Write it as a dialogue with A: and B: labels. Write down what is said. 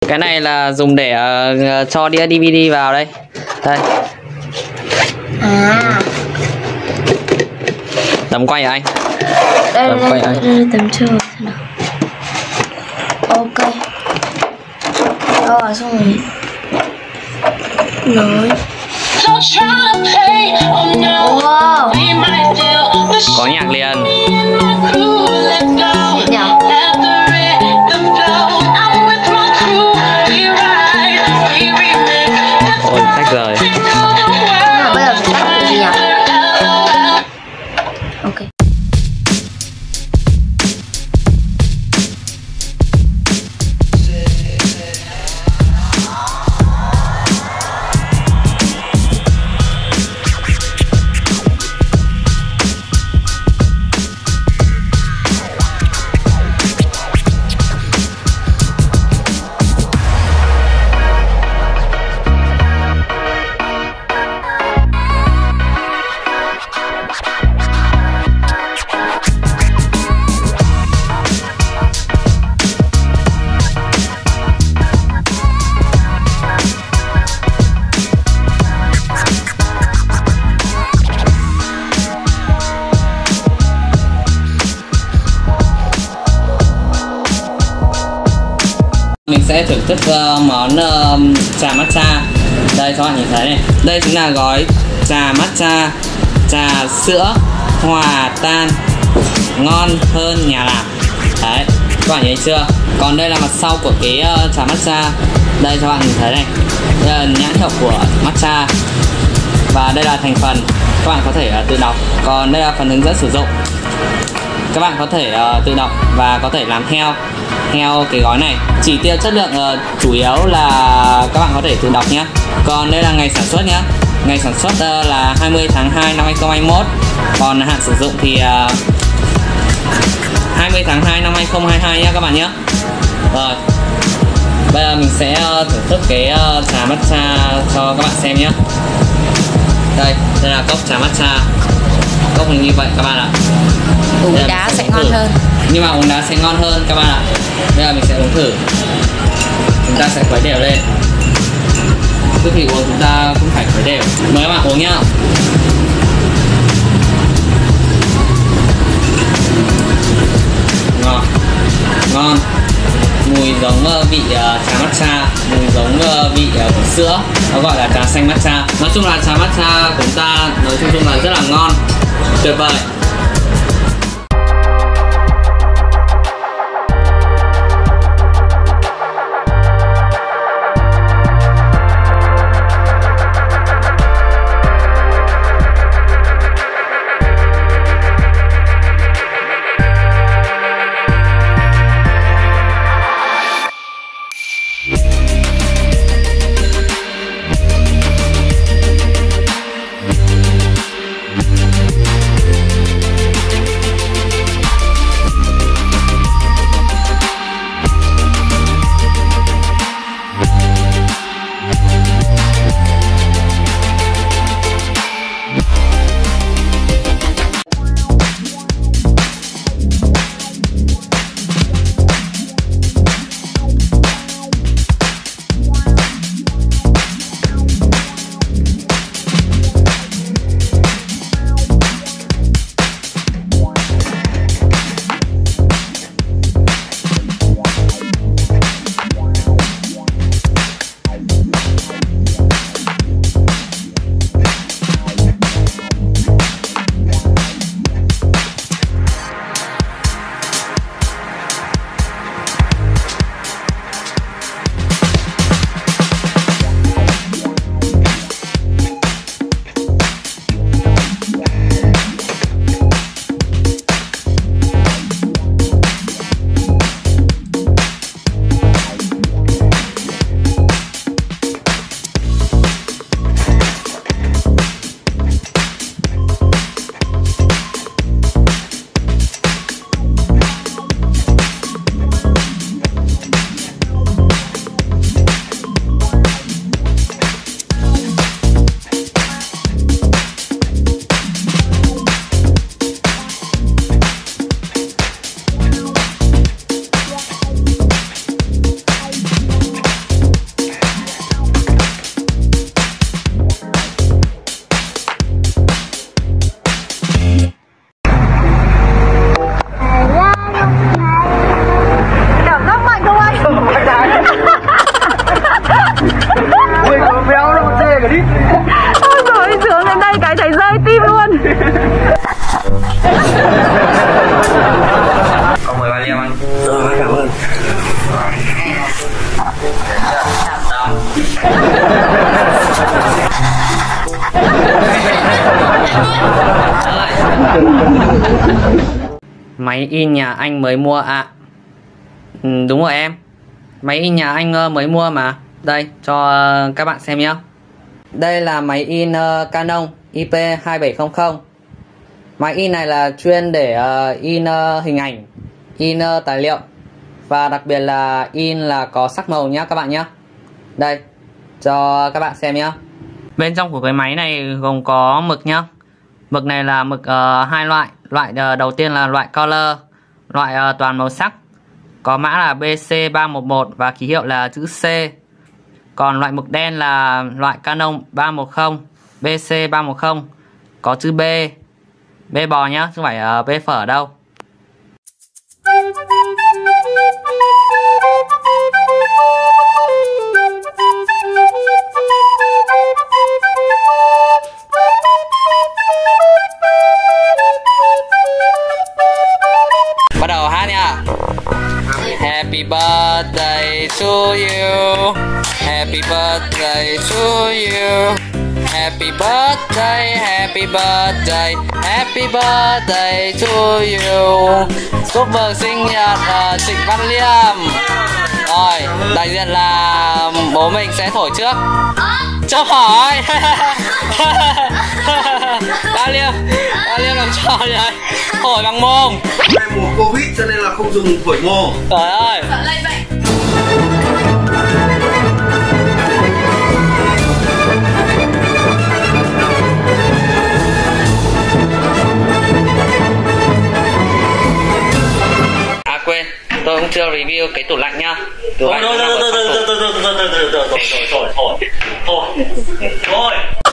A: Cái này là dùng để cho đĩa DVD vào đây. Đây.
B: À.
A: Tấm quay hả anh?
B: Đây, tấm chờ nào. Ok. Rồi xong rồi. Nói. Wow.
A: Có nhạc liền. Ôi, tách rời.
B: Bây giờ phải tách cái gì nhỉ? Ok.
A: Mình sẽ thưởng thức món trà matcha. Đây các bạn nhìn thấy này. Đây chính là gói trà matcha, trà sữa hòa tan, ngon hơn nhà làm. Đấy, các bạn thấy chưa? Còn đây là mặt sau của cái trà matcha. Đây các bạn nhìn thấy này. Đây là nhãn hiệu của matcha. Và đây là thành phần, các bạn có thể tự đọc. Còn đây là phần hướng dẫn sử dụng. Các bạn có thể tự đọc và có thể làm theo cái gói này. Chỉ tiêu chất lượng chủ yếu là các bạn có thể tự đọc nhé. Còn đây là ngày sản xuất nhé. Ngày sản xuất là 20 tháng 2 năm 2021. Còn hạn sử dụng thì 20 tháng 2 năm 2022 nhé các bạn nhé. Rồi, bây giờ mình sẽ thưởng thức cái trà matcha cho các bạn xem nhé. Đây là cốc trà matcha. Cốc hình như vậy các bạn ạ.
B: Uống đá sẽ ngon hơn.
A: Nhưng mà uống đá sẽ ngon hơn các bạn ạ. Bây giờ mình sẽ uống thử. Chúng ta sẽ khuấy đều lên. Trước khi uống chúng ta cũng phải khuấy đều. Mời các bạn uống nhá. Ngon. Ngon. Mùi giống vị trà matcha, mùi giống vị của sữa. Nó gọi là trà xanh matcha. Nói chung là trà matcha của chúng ta nói chung là rất là ngon. Tuyệt vời. Máy in nhà anh mới mua ạ. Đúng rồi em. Máy in nhà anh mới mua mà. Đây cho các bạn xem nhé. Đây là máy in Canon IP2700. Máy in này là chuyên để in hình ảnh, in tài liệu. Và đặc biệt là in là có sắc màu nhá các bạn nhé. Đây cho các bạn xem nhé. Bên trong của cái máy này gồm có mực nhá. Mực này là mực hai loại. Loại đầu tiên là loại color, loại toàn màu sắc, có mã là BC311 và ký hiệu là chữ C. Còn loại mực đen là loại Canon 310 BC310, có chữ B, B bò nhá, chứ không phải B phở đâu. Bắt đầu hát nha. Happy birthday to you, happy birthday to you, happy birthday, happy birthday, happy birthday to you. Chúc mừng sinh nhật Trịnh Văn Liêm. Rồi, đại diện là bố mình sẽ thổi trước. Cho hỏi. Ba Liêm làm trò gì đấy? Thổi bằng mồm.
C: Đây mùa Covid cho nên là không dùng thổi mồm.
A: Trời ơi.
B: Sợ lây bệnh.
A: À quên, tôi cũng chưa review cái tủ lạnh nhá.
C: Thôi.